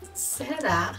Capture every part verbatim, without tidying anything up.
Será?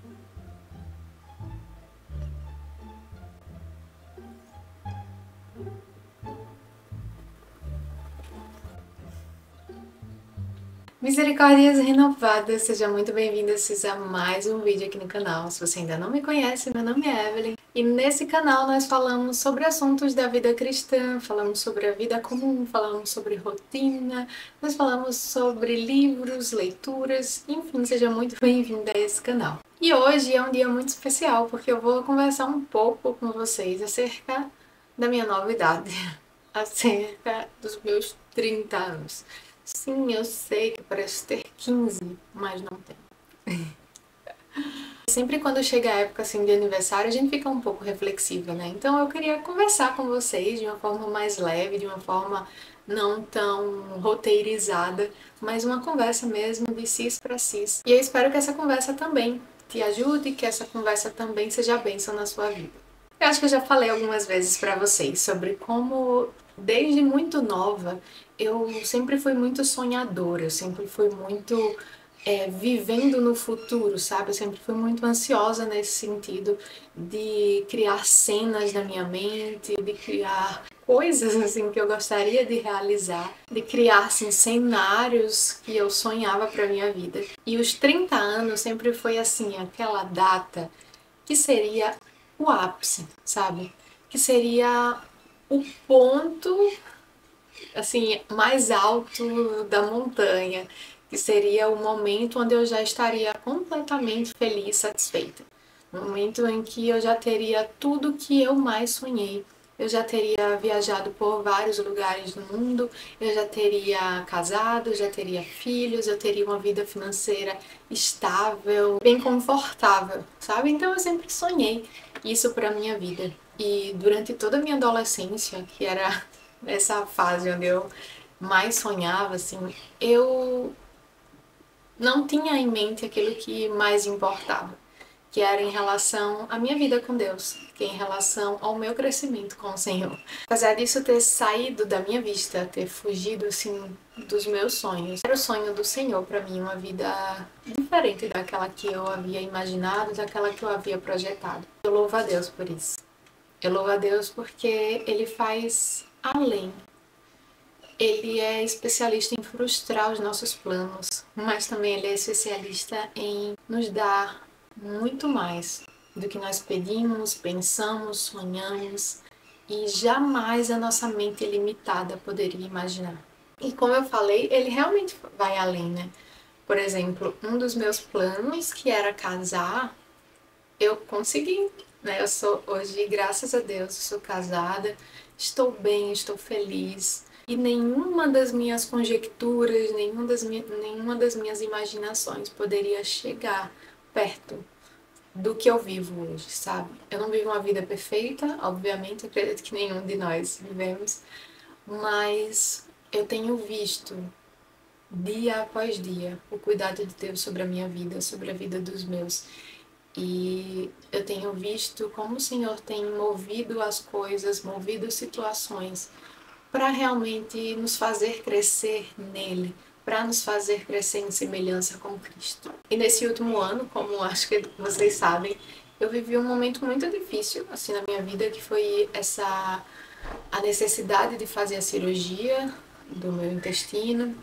Misericórdias renovadas, seja muito bem-vinda a mais um vídeo aqui no canal. Se você ainda não me conhece, meu nome é Evelyn e nesse canal nós falamos sobre assuntos da vida cristã, falamos sobre a vida comum, falamos sobre rotina, nós falamos sobre livros, leituras, enfim, seja muito bem-vinda a esse canal. E hoje é um dia muito especial porque eu vou conversar um pouco com vocês acerca da minha nova idade, acerca dos meus trinta anos. Sim, eu sei que parece ter quinze, mas não tem. Sempre quando chega a época assim de aniversário, a gente fica um pouco reflexiva, né? Então eu queria conversar com vocês de uma forma mais leve, de uma forma não tão roteirizada, mas uma conversa mesmo de cis para cis. E eu espero que essa conversa também te ajude, que essa conversa também seja bênção na sua vida. Eu acho que eu já falei algumas vezes para vocês sobre como, desde muito nova, eu sempre fui muito sonhadora, eu sempre fui muito é, vivendo no futuro, sabe? Eu sempre fui muito ansiosa nesse sentido de criar cenas na minha mente, de criar coisas assim que eu gostaria de realizar, de criar assim, cenários que eu sonhava para minha vida. E os trinta anos sempre foi assim, aquela data que seria o ápice, sabe? Que seria o ponto assim mais alto da montanha, que seria o momento onde eu já estaria completamente feliz, satisfeita. O momento em que eu já teria tudo que eu mais sonhei. Eu já teria viajado por vários lugares do mundo, eu já teria casado, já teria filhos, eu teria uma vida financeira estável, bem confortável, sabe? Então eu sempre sonhei isso para minha vida. E durante toda a minha adolescência, que era essa fase onde eu mais sonhava, assim, eu não tinha em mente aquilo que mais importava, que era em relação à minha vida com Deus, que é em relação ao meu crescimento com o Senhor. Apesar disso ter saído da minha vista, ter fugido assim dos meus sonhos, era o sonho do Senhor para mim, uma vida diferente daquela que eu havia imaginado, daquela que eu havia projetado. Eu louvo a Deus por isso. Eu louvo a Deus porque Ele faz além. Ele é especialista em frustrar os nossos planos, mas também ele é especialista em nos dar muito mais do que nós pedimos, pensamos, sonhamos e jamais a nossa mente limitada poderia imaginar. E como eu falei, ele realmente vai além, né? Por exemplo, um dos meus planos, que era casar, eu consegui, né? Eu sou hoje, graças a Deus, sou casada, estou bem, estou feliz. E nenhuma das minhas conjecturas, nenhuma das, minha, nenhuma das minhas imaginações poderia chegar perto do que eu vivo hoje, sabe? Eu não vivo uma vida perfeita, obviamente, acredito que nenhum de nós vivemos, mas eu tenho visto dia após dia o cuidado de Deus sobre a minha vida, sobre a vida dos meus. E eu tenho visto como o Senhor tem movido as coisas, movido situações para realmente nos fazer crescer nele, para nos fazer crescer em semelhança com Cristo. E nesse último ano, como acho que vocês sabem, eu vivi um momento muito difícil assim na minha vida, que foi essa a necessidade de fazer a cirurgia do meu intestino,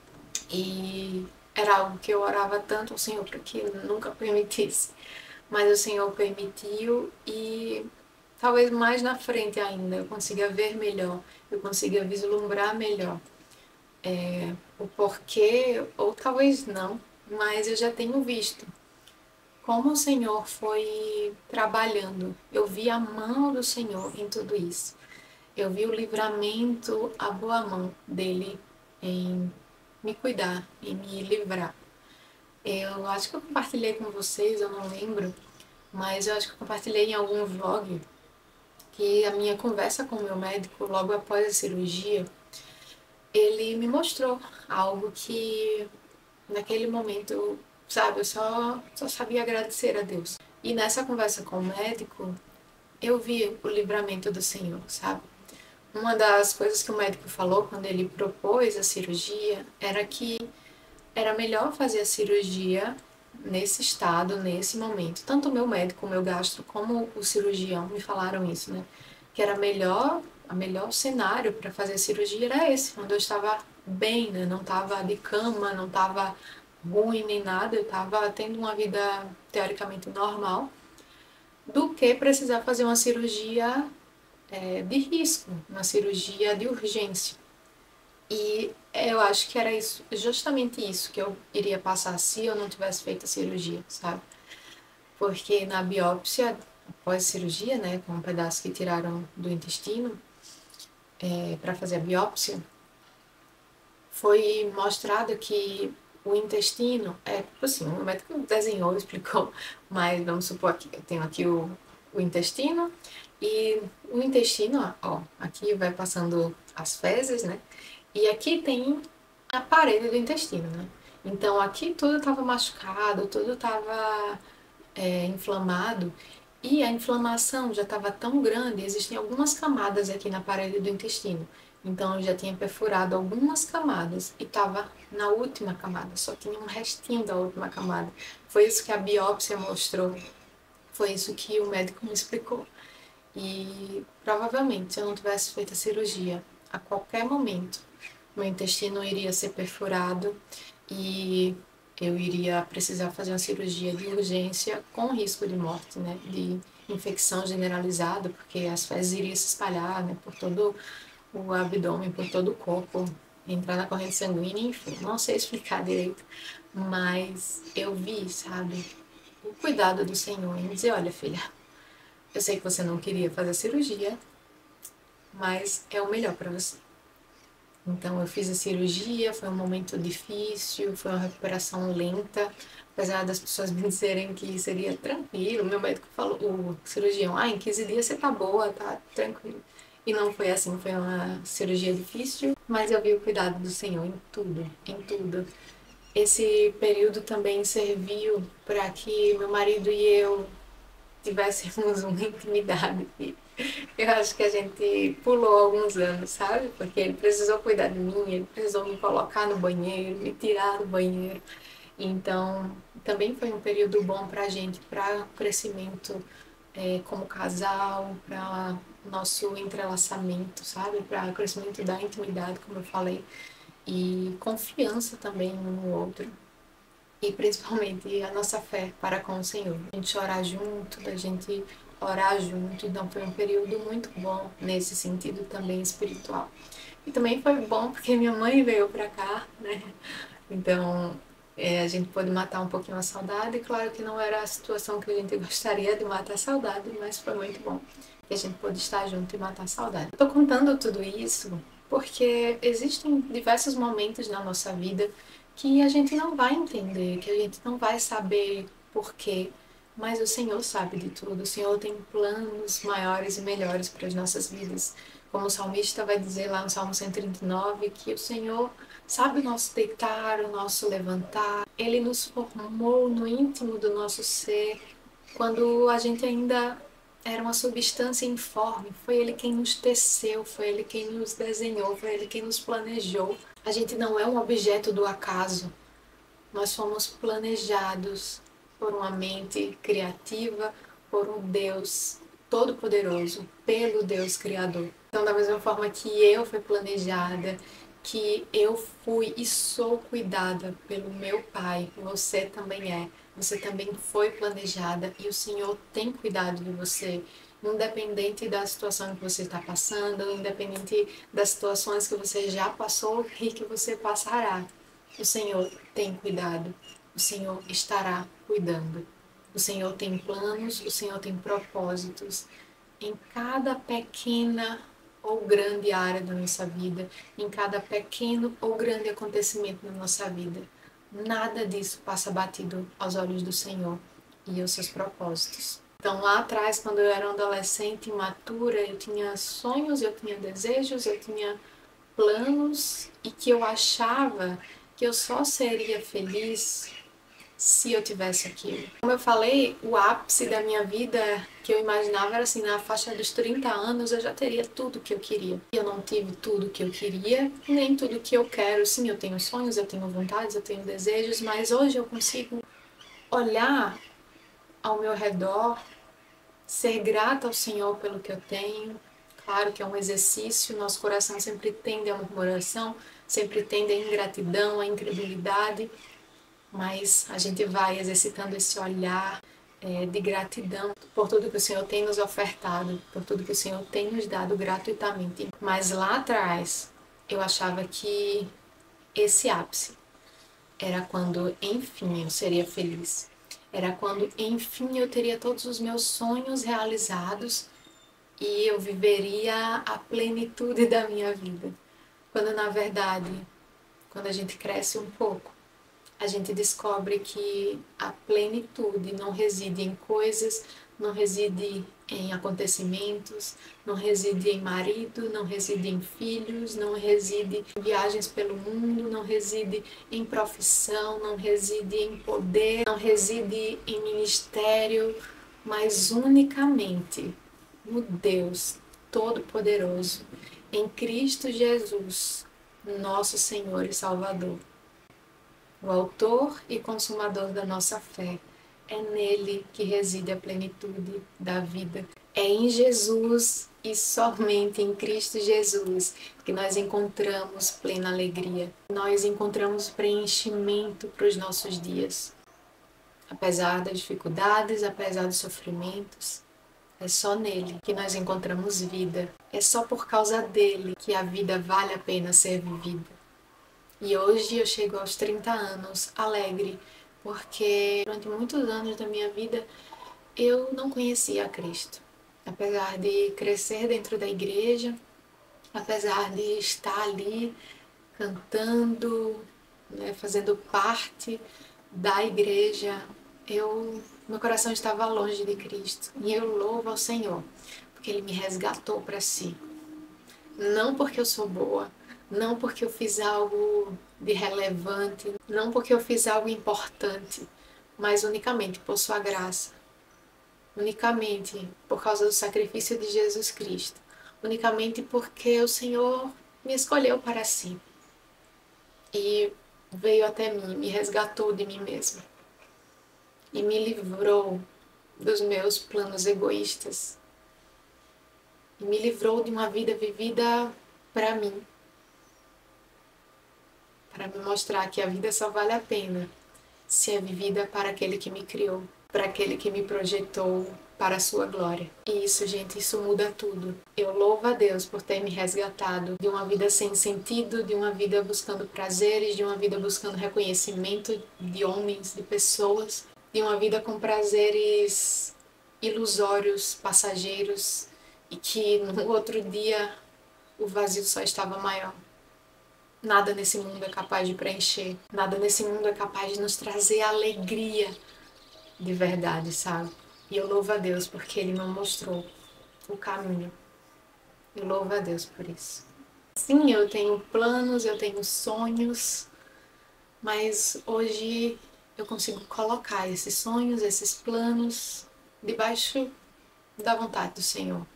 e era algo que eu orava tanto ao Senhor para que nunca permitisse, mas o Senhor permitiu e talvez mais na frente ainda eu consiga ver melhor, eu consiga vislumbrar melhor é, o porquê, ou talvez não, mas eu já tenho visto como o Senhor foi trabalhando. Eu vi a mão do Senhor em tudo isso. Eu vi o livramento, a boa mão dele em me cuidar, em me livrar. Eu acho que eu compartilhei com vocês, eu não lembro, mas eu acho que eu compartilhei em algum vlog que a minha conversa com o meu médico logo após a cirurgia, ele me mostrou algo que naquele momento, sabe, eu só, só sabia agradecer a Deus. E nessa conversa com o médico, eu vi o livramento do Senhor, sabe? Uma das coisas que o médico falou quando ele propôs a cirurgia era que era melhor fazer a cirurgia nesse estado, nesse momento. Tanto o meu médico, o meu gastro, como o cirurgião me falaram isso, né? Que era melhor, a melhor cenário para fazer a cirurgia era esse, onde eu estava bem, né? Não estava de cama, não estava ruim nem nada, eu estava tendo uma vida teoricamente normal, do que precisar fazer uma cirurgia é, de risco, uma cirurgia de urgência. E eu acho que era isso, justamente isso que eu iria passar se eu não tivesse feito a cirurgia, sabe? Porque na biópsia, após a cirurgia, né, com um pedaço que tiraram do intestino, é, para fazer a biópsia, foi mostrado que o intestino é, tipo assim, o médico desenhou, explicou, mas vamos supor que eu tenho aqui o, o intestino, e o intestino, ó, aqui vai passando as fezes, né? E aqui tem a parede do intestino, né? Então aqui tudo estava machucado, tudo estava é, inflamado, e a inflamação já estava tão grande, existem algumas camadas aqui na parede do intestino. Então eu já tinha perfurado algumas camadas e estava na última camada, só tinha um restinho da última camada. Foi isso que a biópsia mostrou, foi isso que o médico me explicou. E provavelmente, se eu não tivesse feito a cirurgia, a qualquer momento, meu intestino iria ser perfurado e eu iria precisar fazer uma cirurgia de urgência com risco de morte, né? De infecção generalizada, porque as fezes iriam se espalhar, né? Por todo o abdômen, por todo o corpo, entrar na corrente sanguínea, enfim, não sei explicar direito, mas eu vi, sabe, o cuidado do Senhor em dizer, olha, filha, eu sei que você não queria fazer cirurgia, mas é o melhor para você. Então eu fiz a cirurgia, foi um momento difícil, foi uma recuperação lenta, apesar das pessoas me dizerem que seria tranquilo. Meu médico falou, o cirurgião, ah, em quinze dias você tá boa, tá tranquilo. E não foi assim, foi uma cirurgia difícil, mas eu vi o cuidado do Senhor em tudo, em tudo. Esse período também serviu para que meu marido e eu tivéssemos uma intimidade. Eu acho que a gente pulou alguns anos, sabe? Porque ele precisou cuidar de mim, ele precisou me colocar no banheiro, me tirar do banheiro. Então, também foi um período bom pra gente, para crescimento é, como casal, para nosso entrelaçamento, sabe? Para crescimento da intimidade, como eu falei, e confiança também um no outro. E principalmente a nossa fé para com o Senhor. A gente chorar junto, a gente orar junto. Então foi um período muito bom nesse sentido também espiritual. E também foi bom porque minha mãe veio para cá, né? Então é, a gente pôde matar um pouquinho a saudade. Claro que não era a situação que a gente gostaria de matar a saudade, mas foi muito bom que a gente pôde estar junto e matar a saudade. Estou contando tudo isso porque existem diversos momentos na nossa vida que a gente não vai entender, que a gente não vai saber porquê, mas o Senhor sabe de tudo. O Senhor tem planos maiores e melhores para as nossas vidas. Como o salmista vai dizer lá no Salmo cento e trinta e nove, que o Senhor sabe o nosso deitar, o nosso levantar. Ele nos formou no íntimo do nosso ser, quando a gente ainda era uma substância informe. Foi Ele quem nos teceu, foi Ele quem nos desenhou, foi Ele quem nos planejou. A gente não é um objeto do acaso. Nós fomos planejados por uma mente criativa, por um Deus todo-poderoso, pelo Deus Criador. Então, da mesma forma que eu fui planejada, que eu fui e sou cuidada pelo meu Pai, você também é. Você também foi planejada e o Senhor tem cuidado de você, independente da situação que você está passando, independente das situações que você já passou e que você passará. O Senhor tem cuidado, o Senhor estará cuidando. O Senhor tem planos, o Senhor tem propósitos em cada pequena ou grande área da nossa vida, em cada pequeno ou grande acontecimento na nossa vida. Nada disso passa batido aos olhos do Senhor e aos seus propósitos. Então, lá atrás, quando eu era uma adolescente imatura, eu tinha sonhos, eu tinha desejos, eu tinha planos e que eu achava que eu só seria feliz se eu tivesse aquilo. Como eu falei, o ápice da minha vida que eu imaginava era assim, na faixa dos trinta anos eu já teria tudo que eu queria. Eu não tive tudo que eu queria, nem tudo que eu quero. Sim, eu tenho sonhos, eu tenho vontades, eu tenho desejos, mas hoje eu consigo olhar ao meu redor, ser grata ao Senhor pelo que eu tenho. Claro que é um exercício, nosso coração sempre tende à murmuração, sempre tende à ingratidão, à incredulidade, mas a gente vai exercitando esse olhar é, de gratidão por tudo que o Senhor tem nos ofertado, por tudo que o Senhor tem nos dado gratuitamente. Mas lá atrás, eu achava que esse ápice era quando, enfim, eu seria feliz. Era quando, enfim, eu teria todos os meus sonhos realizados e eu viveria a plenitude da minha vida. Quando, na verdade, quando a gente cresce um pouco, a gente descobre que a plenitude não reside em coisas, não reside em acontecimentos, não reside em marido, não reside em filhos, não reside em viagens pelo mundo, não reside em profissão, não reside em poder, não reside em ministério, mas unicamente no Deus Todo-Poderoso, em Cristo Jesus, nosso Senhor e Salvador. O autor e consumador da nossa fé. É nele que reside a plenitude da vida. É em Jesus e somente em Cristo Jesus que nós encontramos plena alegria. Nós encontramos preenchimento para os nossos dias. Apesar das dificuldades, apesar dos sofrimentos, é só nele que nós encontramos vida. É só por causa dele que a vida vale a pena ser vivida. E hoje eu chego aos trinta anos alegre, porque durante muitos anos da minha vida eu não conhecia a Cristo. Apesar de crescer dentro da igreja, apesar de estar ali cantando, né, fazendo parte da igreja, eu, meu coração estava longe de Cristo. E eu louvo ao Senhor, porque Ele me resgatou para si. Não porque eu sou boa, não porque eu fiz algo de relevante, não porque eu fiz algo importante, mas unicamente por sua graça, unicamente por causa do sacrifício de Jesus Cristo, unicamente porque o Senhor me escolheu para si e veio até mim, me resgatou de mim mesma e me livrou dos meus planos egoístas e me livrou de uma vida vivida para mim, para me mostrar que a vida só vale a pena se é vivida para aquele que me criou, para aquele que me projetou para a sua glória. E isso, gente, isso muda tudo. Eu louvo a Deus por ter me resgatado de uma vida sem sentido, de uma vida buscando prazeres, de uma vida buscando reconhecimento de homens, de pessoas, de uma vida com prazeres ilusórios, passageiros, e que no outro dia o vazio só estava maior. Nada nesse mundo é capaz de preencher. Nada nesse mundo é capaz de nos trazer alegria de verdade, sabe? E eu louvo a Deus porque Ele me mostrou o caminho. Eu louvo a Deus por isso. Sim, eu tenho planos, eu tenho sonhos, mas hoje eu consigo colocar esses sonhos, esses planos debaixo da vontade do Senhor.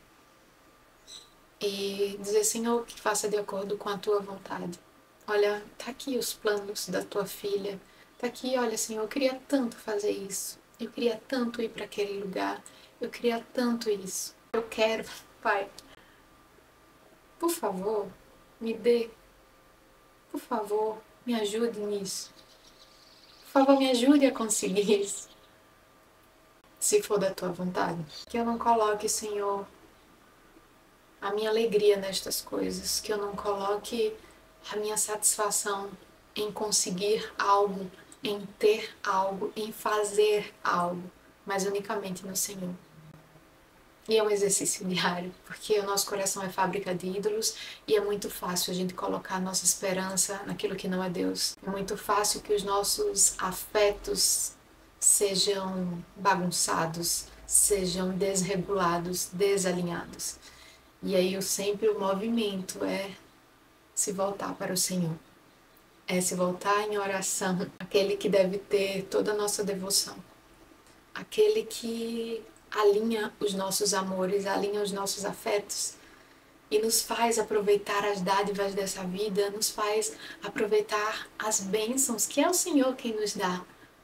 E dizer, Senhor, que faça de acordo com a Tua vontade. Olha, tá aqui os planos da tua filha. Tá aqui, olha, Senhor, eu queria tanto fazer isso. Eu queria tanto ir para aquele lugar. Eu queria tanto isso. Eu quero, Pai. Por favor, me dê. Por favor, me ajude nisso. Por favor, me ajude a conseguir isso. Se for da tua vontade. Que eu não coloque, Senhor, a minha alegria nestas coisas. Que eu não coloque a minha satisfação em conseguir algo, em ter algo, em fazer algo, mas unicamente no Senhor. E é um exercício diário, porque o nosso coração é fábrica de ídolos e é muito fácil a gente colocar a nossa esperança naquilo que não é Deus. É muito fácil que os nossos afetos sejam bagunçados, sejam desregulados, desalinhados. E aí sempre o movimento é se voltar para o Senhor. É se voltar em oração, aquele que deve ter toda a nossa devoção. Aquele que alinha os nossos amores, alinha os nossos afetos e nos faz aproveitar as dádivas dessa vida, nos faz aproveitar as bênçãos que é o Senhor quem nos dá.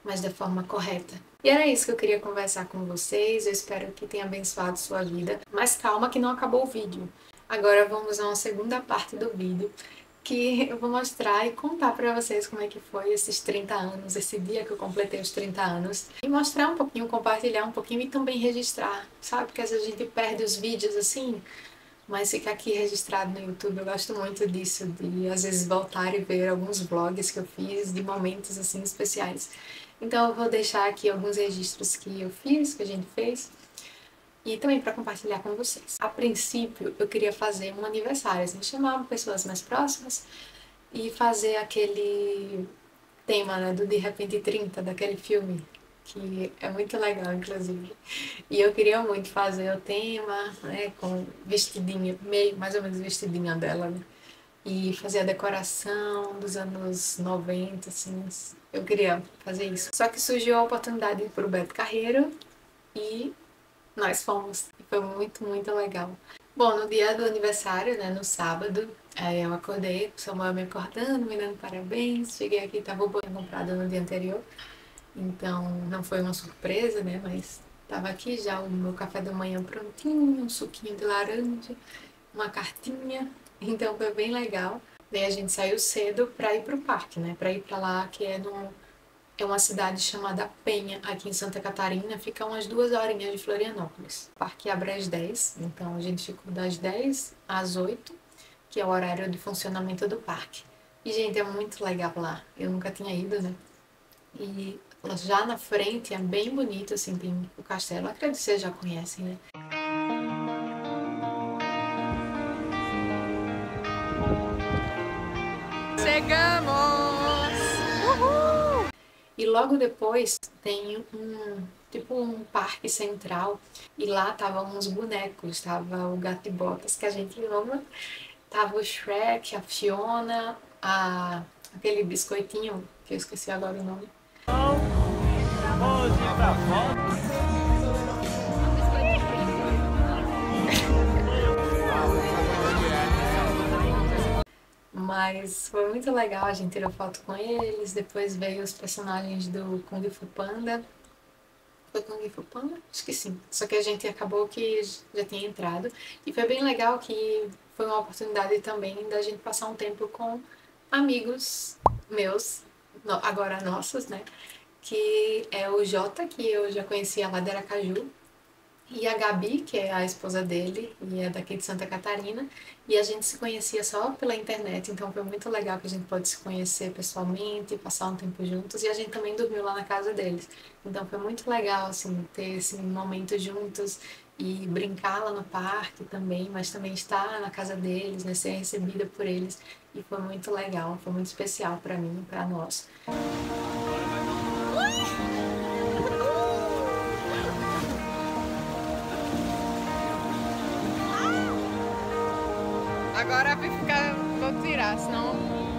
mas da forma correta. E era isso que eu queria conversar com vocês, eu espero que tenha abençoado sua vida. Mas calma que não acabou o vídeo. Agora vamos a uma segunda parte do vídeo, que eu vou mostrar e contar pra vocês como é que foi esses trinta anos, esse dia que eu completei os trinta anos. E mostrar um pouquinho, compartilhar um pouquinho e também registrar, sabe? Porque às vezes a gente perde os vídeos assim, mas fica aqui registrado no YouTube. Eu gosto muito disso, de às vezes voltar e ver alguns vlogs que eu fiz de momentos assim especiais. Então eu vou deixar aqui alguns registros que eu fiz, que a gente fez, e também para compartilhar com vocês. A princípio eu queria fazer um aniversário, assim, chamar pessoas mais próximas e fazer aquele tema, né, do De Repente trinta, daquele filme, que é muito legal, inclusive. E eu queria muito fazer o tema, né, com vestidinho, meio, mais ou menos vestidinho dela, né? E fazer a decoração dos anos noventa, assim, eu queria fazer isso. Só que surgiu a oportunidade de ir pro Beto Carreiro e nós fomos. E foi muito, muito legal. Bom, no dia do aniversário, né, no sábado, aí eu acordei, o Samuel me acordando, me dando parabéns. Cheguei aqui, tava o bolinho comprado no dia anterior, então não foi uma surpresa, né, mas tava aqui já o meu café da manhã prontinho, um suquinho de laranja, uma cartinha, então foi bem legal. Daí a gente saiu cedo pra ir pro parque, né, pra ir pra lá, que é no... é uma cidade chamada Penha, aqui em Santa Catarina, fica umas duas horinhas de Florianópolis. O parque abre às dez, então a gente ficou das dez às oito, que é o horário de funcionamento do parque. E, gente, é muito legal lá. Eu nunca tinha ido, né? E já na frente é bem bonito, assim, tem o castelo. Acredito que vocês já conhecem, né? Chegamos! Uhul! E logo depois tem um, tipo um parque central, e lá estavam uns bonecos, tava o Gato e Botas, que a gente ama, tava o Shrek, a Fiona, a, aquele biscoitinho, que eu esqueci agora o nome. Mas foi muito legal, a gente tirou foto com eles, depois veio os personagens do Kung Fu Panda. Foi Kung Fu Panda? Acho que sim. Só que a gente acabou que já tinha entrado. E foi bem legal que foi uma oportunidade também da gente passar um tempo com amigos meus, agora nossos, né? Que é o Jota, que eu já conhecia lá de Aracaju, e a Gabi, que é a esposa dele, e é daqui de Santa Catarina, e a gente se conhecia só pela internet, então foi muito legal que a gente pôde se conhecer pessoalmente, passar um tempo juntos, e a gente também dormiu lá na casa deles. Então foi muito legal, assim, ter esse momento juntos e brincar lá no parque também, mas também estar na casa deles, né, ser recebida por eles, e foi muito legal, foi muito especial pra mim, pra nós. Agora vai ficar... vou tirar, senão...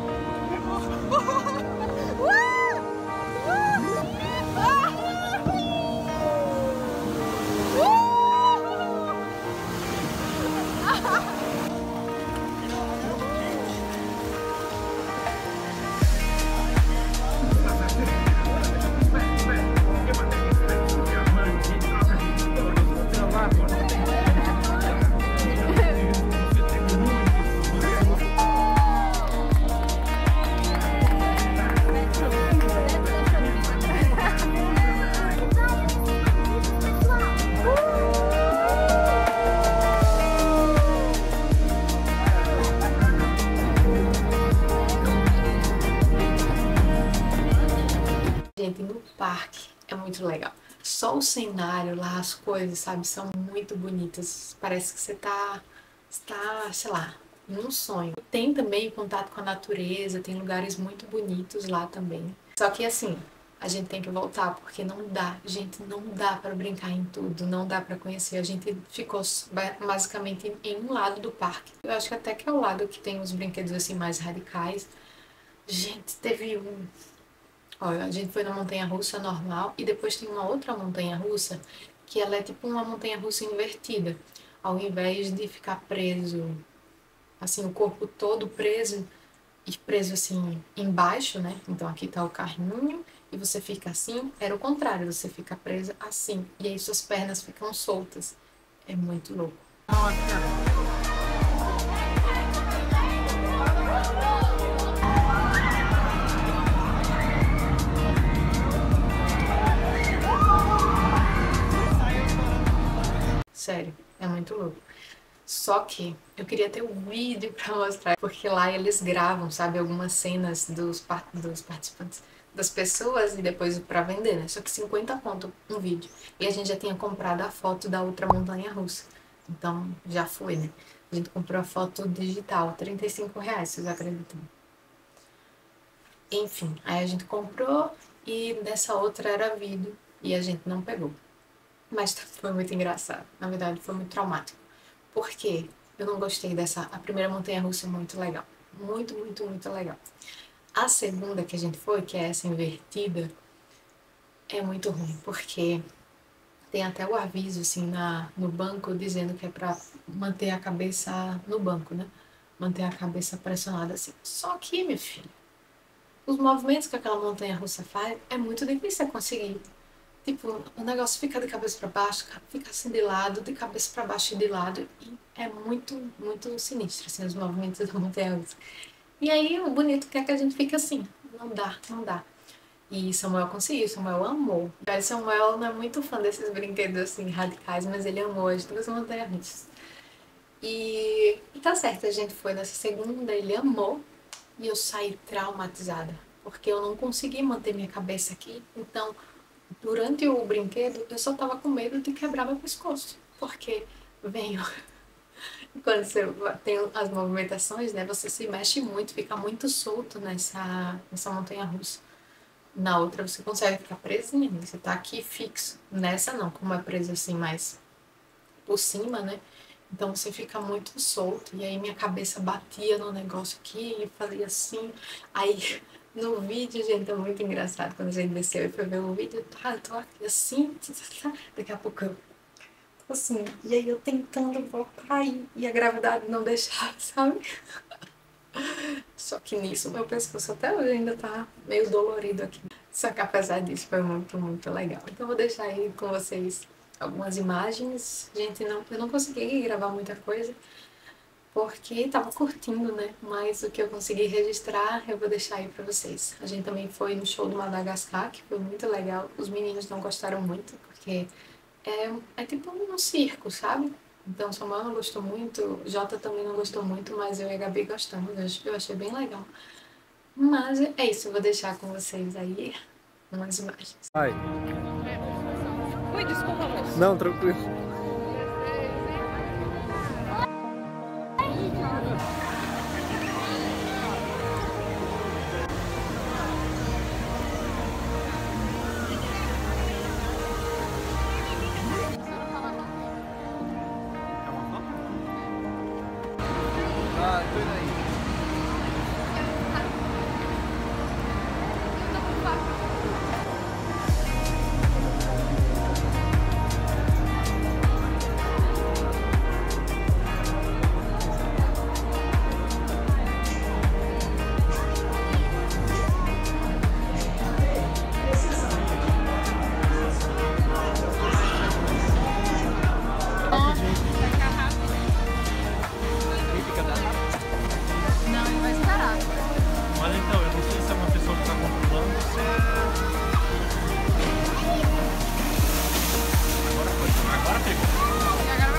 Gente, no parque é muito legal. Só o cenário lá, as coisas, sabe, são muito bonitas. Parece que você tá, está, sei lá, num sonho. Tem também contato com a natureza, tem lugares muito bonitos lá também. Só que assim, a gente tem que voltar, porque não dá, gente, não dá pra brincar em tudo, não dá pra conhecer. A gente ficou basicamente em um lado do parque. Eu acho que até que é o lado que tem os brinquedos assim mais radicais. Gente, teve um... Olha, a gente foi na montanha-russa normal e depois tem uma outra montanha-russa que ela é tipo uma montanha-russa invertida. Ao invés de ficar preso, assim, o corpo todo preso e preso assim embaixo, né? Então aqui tá o carrinho e você fica assim, era o contrário, você fica presa assim, e aí suas pernas ficam soltas. É muito louco. Sério, é muito louco. Só que eu queria ter um vídeo pra mostrar, porque lá eles gravam, sabe, algumas cenas dos, par dos participantes, das pessoas, e depois pra vender, né? Só que cinquenta conto um vídeo. E a gente já tinha comprado a foto da outra montanha-russa. Então, já foi, né? A gente comprou a foto digital, trinta e cinco reais, vocês acreditam? Enfim, aí a gente comprou e dessa outra era vídeo e a gente não pegou. Mas foi muito engraçado, na verdade foi muito traumático. Por quê? Eu não gostei dessa... A primeira montanha-russa é muito legal. Muito, muito, muito legal. A segunda que a gente foi, que é essa invertida, é muito ruim, porque tem até o aviso, assim, na, no banco, dizendo que é pra manter a cabeça no banco, né? Manter a cabeça pressionada, assim. Só que, meu filho, os movimentos que aquela montanha-russa faz, é muito difícil conseguir. Tipo, o negócio fica de cabeça pra baixo, fica assim de lado, de cabeça pra baixo e de lado. E é muito, muito sinistro, assim, os movimentos da montanha-russa. E aí, o bonito é que a gente fica assim, não dá, não dá. E Samuel conseguiu, Samuel amou. O Samuel não é muito fã desses brinquedos, assim, radicais, mas ele amou as duas montanhas-russas. E, e tá certo, a gente foi nessa segunda, ele amou. E eu saí traumatizada, porque eu não consegui manter minha cabeça aqui, então... Durante o brinquedo, eu só tava com medo de quebrar meu pescoço, porque venho... Quando você tem as movimentações, né, você se mexe muito, fica muito solto nessa, nessa montanha-russa. Na outra você consegue ficar presinho, você tá aqui fixo. Nessa não, como é preso assim mais por cima, né, então você fica muito solto. E aí minha cabeça batia no negócio aqui e fazia assim, aí... No vídeo, gente, é muito engraçado. Quando a gente desceu e foi ver o vídeo, tá, eu tô aqui assim, daqui a pouco eu tô assim, e aí eu tentando voltar e, e a gravidade não deixava, sabe? Só que nisso, meu pescoço até hoje ainda tá meio dolorido aqui. Só que apesar disso, foi muito, muito legal. Então eu vou deixar aí com vocês algumas imagens. Gente, não, eu não consegui gravar muita coisa, porque tava curtindo, né? Mas o que eu consegui registrar, eu vou deixar aí pra vocês. A gente também foi no show do Madagascar, que foi muito legal. Os meninos não gostaram muito, porque é, é tipo um circo, sabe? Então, Samuel não gostou muito, Jota também não gostou muito, mas eu e a Gabi gostamos. Eu achei bem legal. Mas é isso, eu vou deixar com vocês aí umas imagens. Ai. Ui, desculpa, moço. Não, tranquilo. Ah, tô indo aí. Quem fica dando? Não, ele vai esperar. Mas então, eu não sei se é uma pessoa que está controlando ou se é... Agora foi. Agora pegou. E agora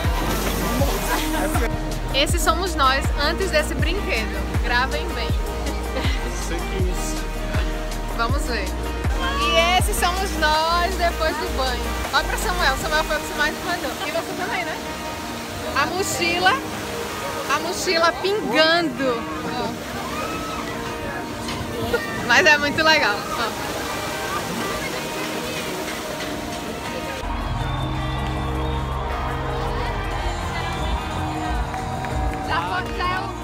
vai pegar. Esses somos nós antes desse brinquedo. Gravem bem. Sei que isso. Vamos ver. E esses somos nós depois do banho. Olha pra Samuel. Samuel foi o que mais mandou. E você também, né? A mochila. A mochila pingando. Ó. Mas é muito legal. Ó. Já foi, já é o...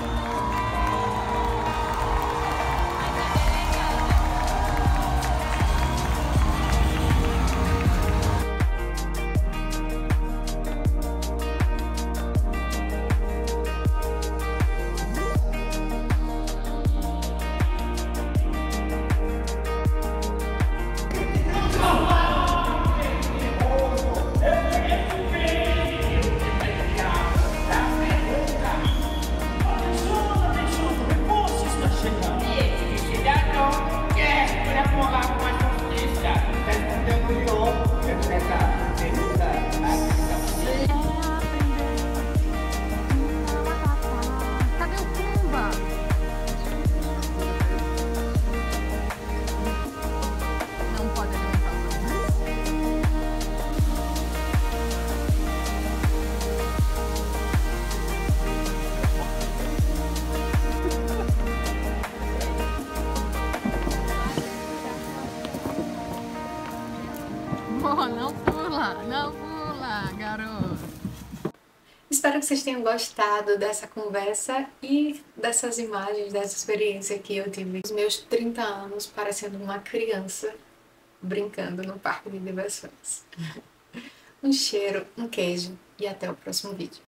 amor, não pula, não pula, garoto. Espero que vocês tenham gostado dessa conversa e dessas imagens, dessa experiência que eu tive os meus trinta anos parecendo uma criança brincando no parque de diversões. Um cheiro, um queijo e até o próximo vídeo.